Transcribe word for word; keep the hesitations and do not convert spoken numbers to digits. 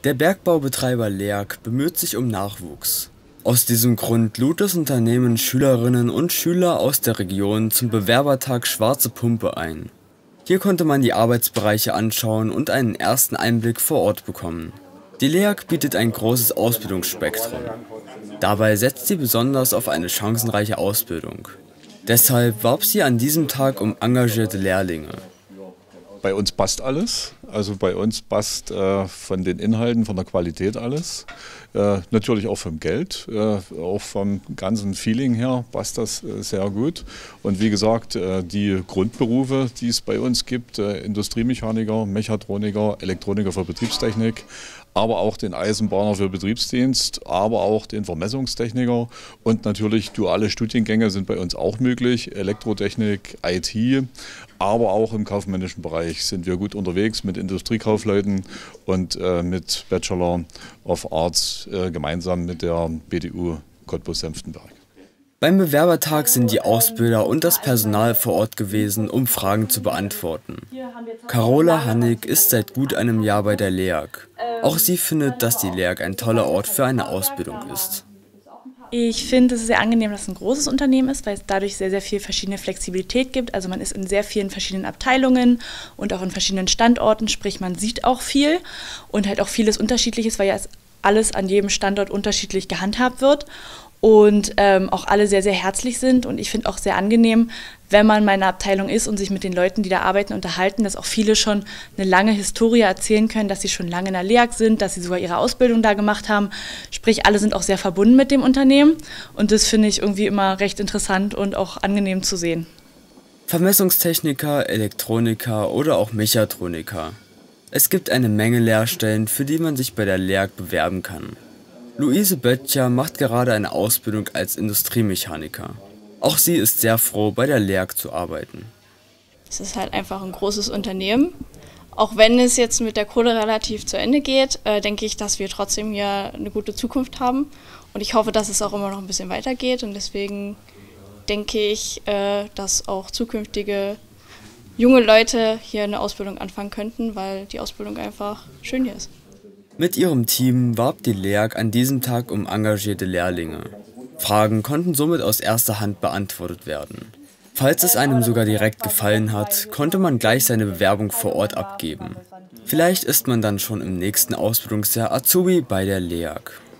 Der Bergbaubetreiber LEAG bemüht sich um Nachwuchs. Aus diesem Grund lud das Unternehmen Schülerinnen und Schüler aus der Region zum Bewerbertag Schwarze Pumpe ein. Hier konnte man die Arbeitsbereiche anschauen und einen ersten Einblick vor Ort bekommen. Die LEAG bietet ein großes Ausbildungsspektrum. Dabei setzt sie besonders auf eine chancenreiche Ausbildung. Deshalb warb sie an diesem Tag um engagierte Lehrlinge. Bei uns passt alles, also bei uns passt äh, von den Inhalten, von der Qualität alles, äh, natürlich auch vom Geld, äh, auch vom ganzen Feeling her passt das äh, sehr gut. Und wie gesagt, äh, die Grundberufe, die es bei uns gibt, äh, Industriemechaniker, Mechatroniker, Elektroniker für Betriebstechnik, aber auch den Eisenbahner für Betriebsdienst, aber auch den Vermessungstechniker und natürlich duale Studiengänge sind bei uns auch möglich, Elektrotechnik, I T, aber auch im kaufmännischen Bereich sind wir gut unterwegs mit Industriekaufleuten und äh, mit Bachelor of Arts äh, gemeinsam mit der B D U Cottbus-Senftenberg. Beim Bewerbertag sind die Ausbilder und das Personal vor Ort gewesen, um Fragen zu beantworten. Carola Hannig ist seit gut einem Jahr bei der LEAG. Auch sie findet, dass die LEAG ein toller Ort für eine Ausbildung ist. Ich finde es sehr angenehm, dass es ein großes Unternehmen ist, weil es dadurch sehr, sehr viel verschiedene Flexibilität gibt. Also man ist in sehr vielen verschiedenen Abteilungen und auch in verschiedenen Standorten, sprich man sieht auch viel und halt auch vieles Unterschiedliches, weil ja alles an jedem Standort unterschiedlich gehandhabt wird. Und ähm, auch alle sehr, sehr herzlich sind. Und ich finde auch sehr angenehm, wenn man in meiner Abteilung ist und sich mit den Leuten, die da arbeiten, unterhalten, dass auch viele schon eine lange Historie erzählen können, dass sie schon lange in der LEAG sind, dass sie sogar ihre Ausbildung da gemacht haben. Sprich, alle sind auch sehr verbunden mit dem Unternehmen. Und das finde ich irgendwie immer recht interessant und auch angenehm zu sehen. Vermessungstechniker, Elektroniker oder auch Mechatroniker. Es gibt eine Menge Lehrstellen, für die man sich bei der LEAG bewerben kann. Luise Böttcher macht gerade eine Ausbildung als Industriemechaniker. Auch sie ist sehr froh, bei der LEAG zu arbeiten. Es ist halt einfach ein großes Unternehmen. Auch wenn es jetzt mit der Kohle relativ zu Ende geht, äh, denke ich, dass wir trotzdem hier eine gute Zukunft haben. Und ich hoffe, dass es auch immer noch ein bisschen weitergeht. Und deswegen denke ich, äh, dass auch zukünftige junge Leute hier eine Ausbildung anfangen könnten, weil die Ausbildung einfach schön hier ist. Mit ihrem Team warb die LEAG an diesem Tag um engagierte Lehrlinge. Fragen konnten somit aus erster Hand beantwortet werden. Falls es einem sogar direkt gefallen hat, konnte man gleich seine Bewerbung vor Ort abgeben. Vielleicht ist man dann schon im nächsten Ausbildungsjahr Azubi bei der LEAG.